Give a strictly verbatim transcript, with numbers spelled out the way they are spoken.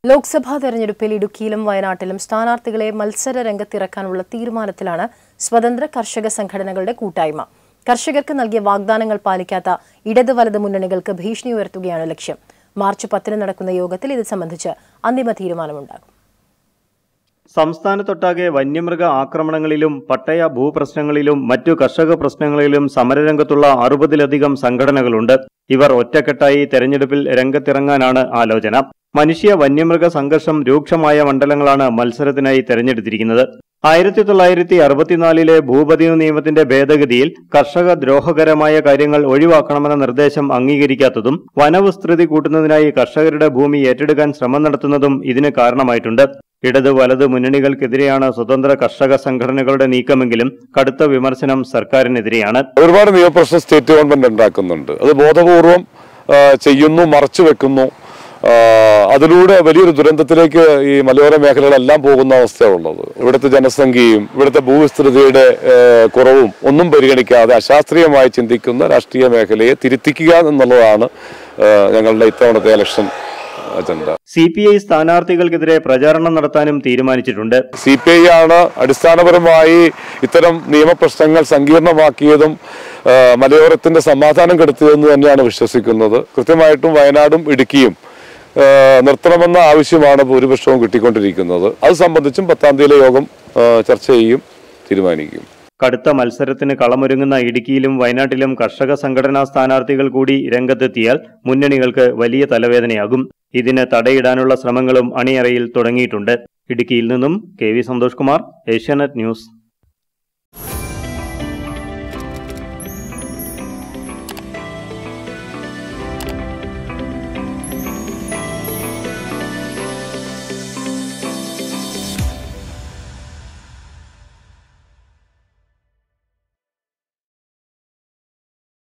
ലോക്സഭാ തെരഞ്ഞെടുപ്പിൽ ഇടുക്കിയിലും വയനാട്ടിലും സ്ഥാനാർത്ഥികളെ മത്സര രംഗത്തിറക്കാനുള്ള തീരുമാനത്തിലാണ് സ്വതന്ത്ര കർഷക സംഘടനകളുടെ കൂട്ടായ്മ. കർഷകർക്ക് നൽകിയ വാഗ്ദാനങ്ങൾ പാലിക്കാത്ത ഇടത് വലത് മുന്നണികൾക്ക് ഭീഷണി ഉയർത്തുകയാണ് ലക്ഷ്യം. മാർച്ച് പത്തിന് നടക്കുന്ന യോഗത്തിൽ ഇത് സംബന്ധിച്ച് അന്തിമ തീരുമാനമുണ്ടാകും. സംസ്ഥാനത്തൊട്ടാകെ വന്യമൃഗ ആക്രമണങ്ങളിലും പട്ടയ ഭൂപ്രശ്നങ്ങളിലും മറ്റു കർഷക പ്രശ്നങ്ങളിലും സമരരംഗത്തുള്ള അറുപതിലധികം സംഘടനകളുണ്ട്. ഇവർ ഒറ്റക്കെട്ടായി തെരഞ്ഞെടുപ്പിൽ രംഗത്തിറങ്ങാനാണ് ആലോചന. മനുഷ്യ വന്യമൃഗ സംഘർഷം രൂക്ഷമായ മണ്ഡലങ്ങളാണ് മത്സരത്തിനായി തെരഞ്ഞെടുത്തിരിക്കുന്നത്. ആയിരത്തി തൊള്ളായിരത്തി അറുപത്തിനാലിലെ ഭൂപതിവ് നിയമത്തിന്റെ ഭേദഗതിയിൽ കർഷക ദ്രോഹകരമായ കാര്യങ്ങൾ ഒഴിവാക്കണമെന്ന നിർദ്ദേശം അംഗീകരിക്കാത്തതും വനവിസ്തൃതി കൂട്ടുന്നതിനായി കർഷകരുടെ ഭൂമി ഏറ്റെടുക്കാൻ ശ്രമം നടത്തുന്നതും ഇതിന് കാരണമായിട്ടുണ്ട്. ഇടത് വലത് മുന്നണികൾക്കെതിരെയാണ് സ്വതന്ത്ര കർഷക സംഘടനകളുടെ നീക്കമെങ്കിലും കടുത്ത വിമർശനം സർക്കാരിനെതിരെയാണ്. ഒരുപാട് നിയമപ്രശ്നം സ്റ്റേറ്റ് ഗവൺമെന്റ് ഉണ്ടാക്കുന്നുണ്ട്. അത് ബോധപൂർവം ചെയ്യുന്നു, മറച്ചു വെക്കുന്നു. അതിലൂടെ വലിയൊരു ദുരന്തത്തിലേക്ക് ഈ മലയോര മേഖലകളെല്ലാം പോകുന്ന അവസ്ഥയുള്ളത്. ഇവിടുത്തെ ജനസംഖ്യയും ഇവിടുത്തെ ഭൂവിസ്തൃതിയുടെ കുറവും ഒന്നും പരിഗണിക്കാതെ അശാസ്ത്രീയമായി ചിന്തിക്കുന്ന രാഷ്ട്രീയ മേഖലയെ തിരുത്തിക്കുക എന്നുള്ളതാണ് ഞങ്ങളുടെ ഇത്തവണത്തെ election agenda. C P I സ്ഥാനാർത്ഥികൾക്കെതിരെ പ്രചാരണം നടത്താനും തീരുമാനിച്ചിട്ടുണ്ട്. സി പി ഐ ആണ് അടിസ്ഥാനപരമായി ഇത്തരം നിയമപ്രശ്നങ്ങൾ സങ്കീർണമാക്കിയതും മലയോരത്തിന്റെ സമാധാനം കെടുത്തിയതെന്ന് തന്നെയാണ് വിശ്വസിക്കുന്നത്. കൃത്യമായിട്ടും വയനാടും ഇടുക്കിയും നിർത്തണമെന്ന ആവശ്യമാണ് ഭൂരിപക്ഷവും കിട്ടിക്കൊണ്ടിരിക്കുന്നത്. അത് സംബന്ധിച്ചും പത്താം തീയതിയിലെ യോഗം ചർച്ച ചെയ്യും, തീരുമാനിക്കും. കടുത്ത മത്സരത്തിന് കളമൊരുങ്ങുന്ന ഇടുക്കിയിലും വയനാട്ടിലും കർഷക സംഘടനാ സ്ഥാനാർത്ഥികൾ കൂടി രംഗത്തെത്തിയാൽ മുന്നണികൾക്ക് വലിയ തലവേദനയാകും. ഇതിന് തടയിടാനുള്ള ശ്രമങ്ങളും അണിയറയിൽ തുടങ്ങിയിട്ടുണ്ട്. ഇടുക്കിയിൽ നിന്നും K V Santhosh Kumar, Asianet news.